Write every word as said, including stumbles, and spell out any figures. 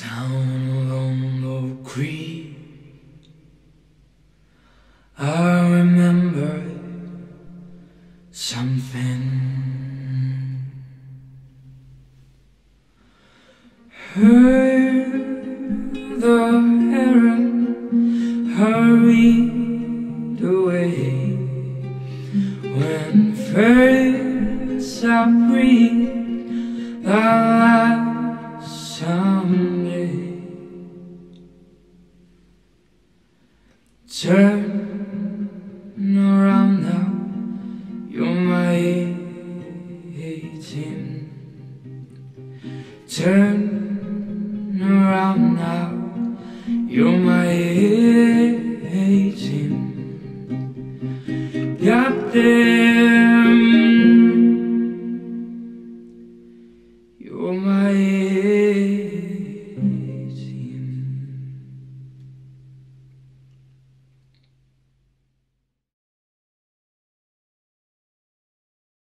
Down along the creek, I remember something. Heard the heron hurried away when first I breathed the last someday. Turn around now, you're my eighteen. Turn